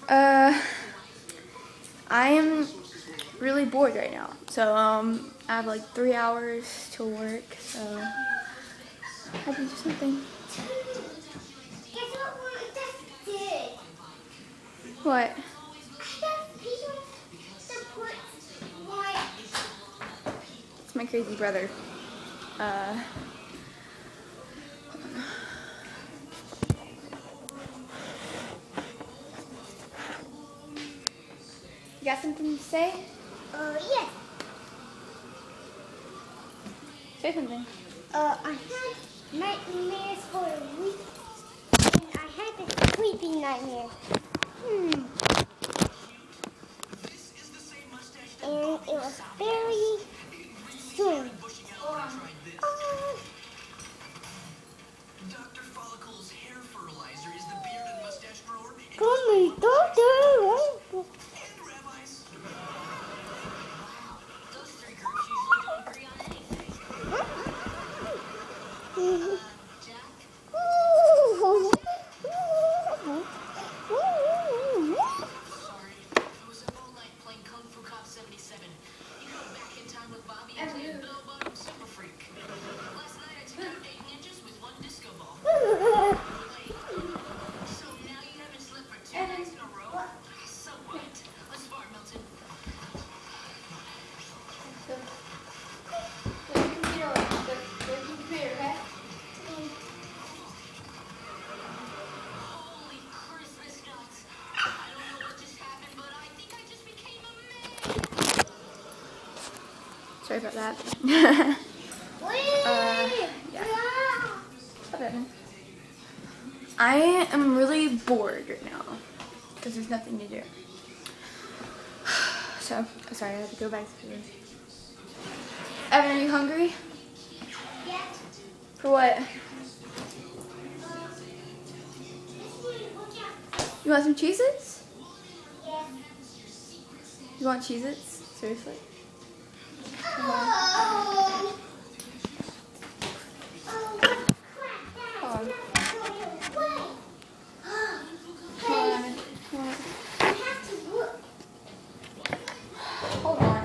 I am really bored right now. So, I have like 3 hours till work, so I had to do something. Guess what we just did? What? It's my crazy brother. You got something to say? Yes. Say something. I had nightmares for a week, and I had a sleeping nightmare. And it was very strange. Dr. Follicle's hair fertilizer is the beard and mustache grower. Call me Doctor. And rabbis. Wow, those three groups usually don't agree on anything. Jack? Sorry, I was up all night playing Kung Fu Cop 77. You go back in time with Bobby and play Bell Bottom Super Freak. Last night I took out 8 ninjas with 1 disco ball. Wait, so now you haven't slept for 2 nights in a row? So what? Let's spar, Milton. Holy Christmas nuts. I don't know what just happened, but I think I just became a man. Sorry about that. Yeah. Okay. I am really bored right now because there's nothing to do. So, sorry, I have to go back to food. Evan, are you hungry? Yes. For what? You want some Cheez-Its? Yes. You want Cheez-Its? Seriously? Oh. Hold on. Hold on.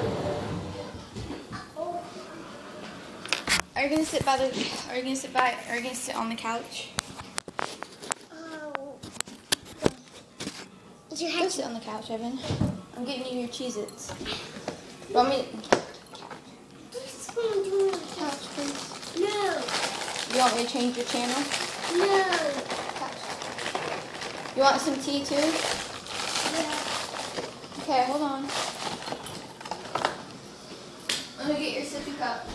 Are you gonna sit by the? Are you gonna sit by? Are you gonna sit on the couch? Go sit on the couch, Evan. I'm getting you your Cheez-Its. You want me to? Couch, please. No. You want me to change your channel? No. Couch. You want some tea too? Yeah. Okay, hold on. Let me get your sippy cup.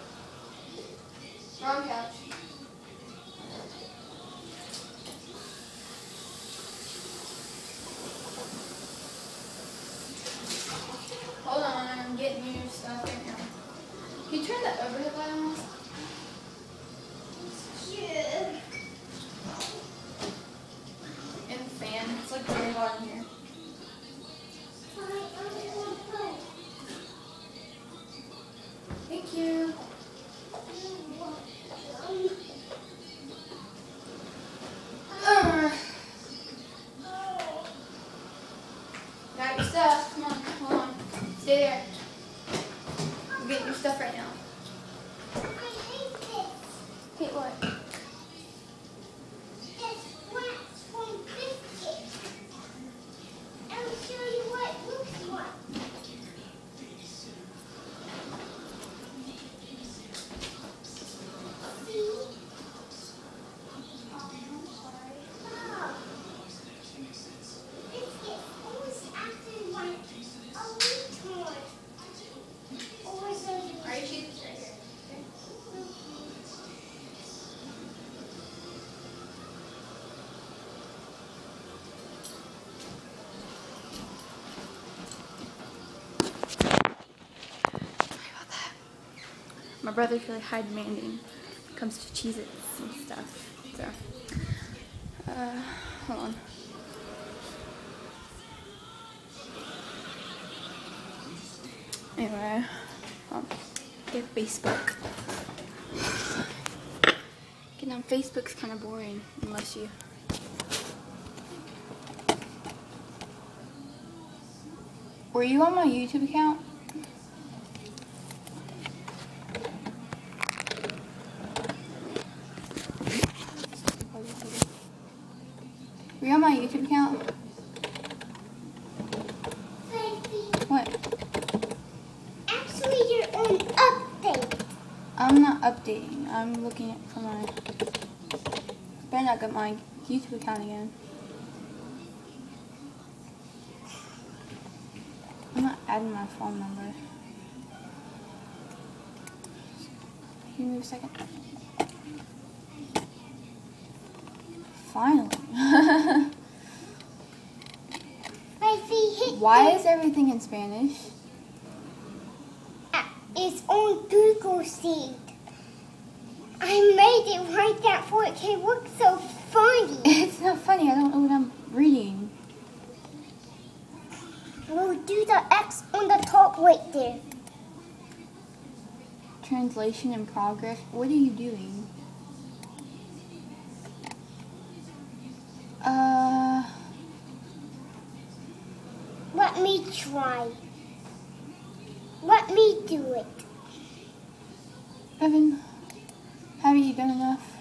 Wrong couch. Hold on, I'm getting you your stuff right now. Can you turn the overhead light on? Yeah. And the fan. It's like very hot in here. Thank you. Got your stuff. Come on, hold on. Stay there. I'm getting your stuff right now. Hate what? Are you choosing right here? My brother's really high demanding when it comes to Cheez-Its and stuff. So, hold on. Anyway, get Facebook. Getting on Facebook's kind of boring unless you Were you on my YouTube account? Were you on my YouTube account? What? Actually, you're on update. I'm not updating. I'm looking for my... Better not get my YouTube account again. I'm not adding my phone number. Give me a second. Finally. Why is everything in Spanish? It's on Google Sheet. I made it like that for it can look so funny. It's not funny. I don't know what I'm reading. We'll do the X on the top right there. Translation in progress. What are you doing? Let me try. Let me do it. Evan, haven't you done enough?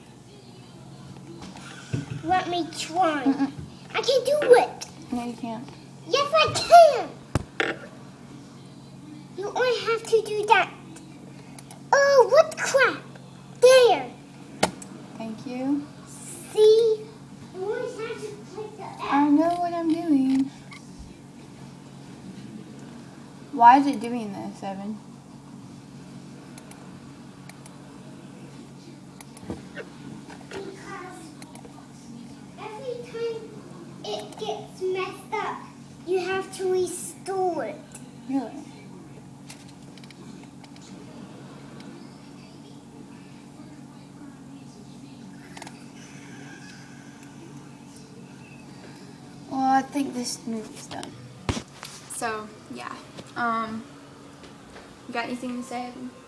Let me try. Mm-mm. I can do it. No, you can't. Yes, I can. You only have to do that. Oh, what crap. There. Thank you. See? You always have to click the X. I know what I'm doing. Why is it doing this, Evan? Because every time it gets messed up, you have to restore it. Really? Well, I think this movie's done. So, yeah. You got anything to say, Evan?